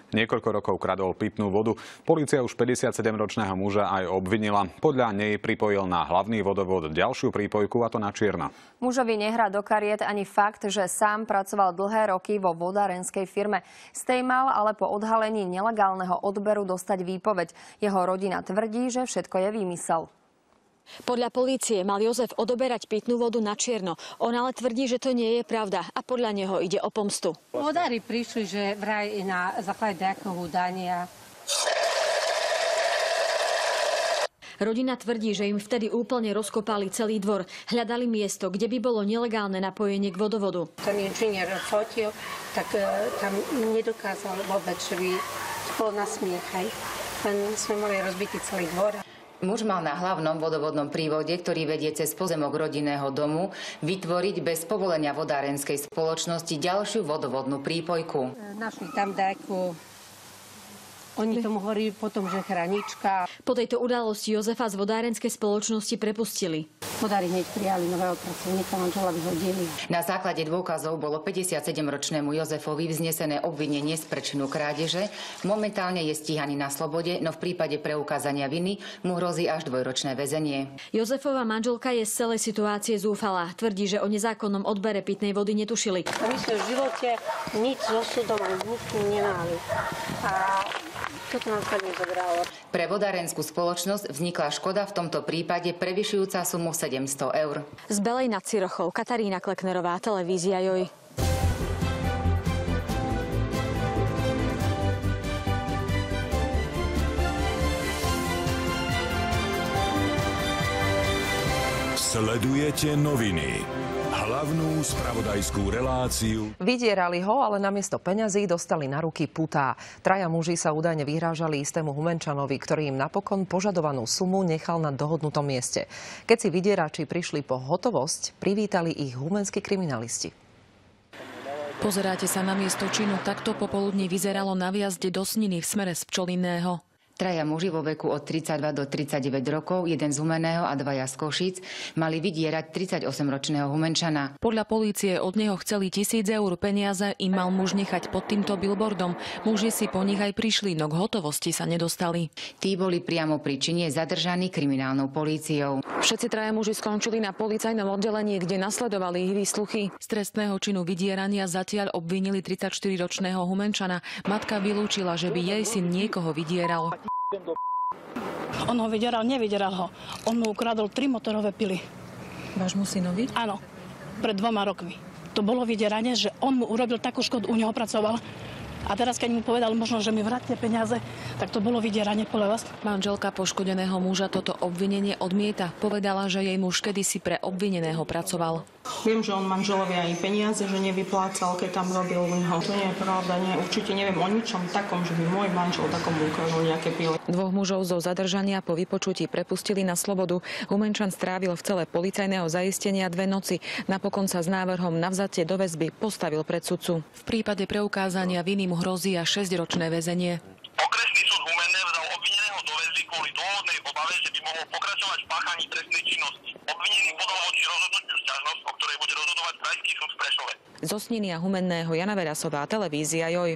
Niekoľko rokov kradol pitnú vodu. Polícia už 57-ročného muža aj obvinila. Podľa nej pripojil na hlavný vodovod ďalšiu prípojku, a to na čierno. Mužovi nehrá do kariet ani fakt, že sám pracoval dlhé roky vo vodárenskej firme. Z tej mal ale po odhalení nelegálneho odberu dostať výpoveď. Jeho rodina tvrdí, že všetko je výmysel. Podľa polície mal Jozef odoberať pitnú vodu na čierno. On ale tvrdí, že to nie je pravda a podľa neho ide o pomstu. Vodári prišli, že vraj na základe nejakého údania. Rodina tvrdí, že im vtedy úplne rozkopali celý dvor. Hľadali miesto, kde by bolo nelegálne napojenie k vodovodu. Ten inžinier fotil, tak tam nedokázal vôbec, že by to bolo na smiech. Len sme mali rozbitý celý dvor. Muž mal na hlavnom vodovodnom prívode, ktorý vedie cez pozemok rodinného domu, vytvoriť bez povolenia vodárenskej spoločnosti ďalšiu vodovodnú prípojku. Našli tam nejakú, oni tomu hovorí potom, že hranička. Po tejto udalosti Jozefa z vodárenskej spoločnosti prepustili. Vodári hneď prijali nového pracovníka, manžela vyhodili. Na základe dôkazov bolo 57-ročnému Jozefovi vznesené obvinenie z prečinu krádeže. Momentálne je stíhaný na slobode, no v prípade preukázania viny mu hrozí až 2-ročné väzenie. Jozefova manželka je z celej situácie zúfalá. Tvrdí, že o nezákonnom odbere pitnej vody netušili. My sme v živote nič so súdom ani nič nemali. A toto nám sa nezobralo. Pre vodárenskú spoločnosť vznikla škoda v tomto prípade prevyšujúca sumu 700 eur. Z Belej nad Cirochou, Katarína Kleknerová, televízia Joj. Sledujete noviny. Hlavnú spravodajskú reláciu. Vydierali ho, ale namiesto peňazí dostali na ruky putá. Traja muži sa údajne vyhrážali istému Humenčanovi, ktorý im napokon požadovanú sumu nechal na dohodnutom mieste. Keď si vydierači prišli po hotovosť, privítali ich humenskí kriminalisti. Pozeráte sa na miesto činu, takto popoludní vyzeralo na vjazde do Sniny v smere z Pčolinného. Traja muži vo veku od 32 do 39 rokov, jeden z Humenného a dvaja z Košíc, mali vydierať 38-ročného Humenčana. Podľa polície od neho chceli 1000 eur peniaze, im mal muž nechať pod týmto billboardom. Muži si po nich aj prišli, no k hotovosti sa nedostali. Tí boli priamo pri čine zadržaní kriminálnou políciou. Všetci traja muži skončili na policajnom oddelení, kde nasledovali ich výsluchy. Z trestného činu vydierania zatiaľ obvinili 34-ročného Humenčana. Matka vylúčila, že by jej syn niekoho vydieral. On ho nevydieral ho. On mu ukradol 3 motorové pily. Vášmu synovi? Áno, pred 2 rokmi. To bolo vydieranie, že on mu urobil takú škodu, u neho pracoval. A teraz, keď mu povedal možno, že mi vráťte peniaze, tak to bolo vydieranie podľa vás. Manželka poškodeného muža toto obvinenie odmieta. Povedala, že jej muž kedysi pre obvineného pracoval. Viem, že on manželovi aj peniaze, že nevyplácal, keď tam robil u neho. To nie je pravda, určite neviem o ničom takom, že by môj manžel takomu ukradol nejaké pily. 2 mužov zo zadržania po vypočutí prepustili na slobodu. Humenčan strávil v cele policajného zaistenia 2 noci. Napokon sa s návrhom na vzatie do väzby postavil pred sudcu. V prípade preukázania viny mu hrozí až 6-ročné väzenie. Okresný súd Humenné vzal obvineného do väzby kvôli dôvodnej obave, že by mohol pokračovať v páchaní trestnej činnosti. Obvinený podal voči rozhodnutiu sťažnosť, o ktorej bude rozhodovať Krajský súd v Prešove. Zo Sniny a Humenného Jana Verasová, televízia Joj.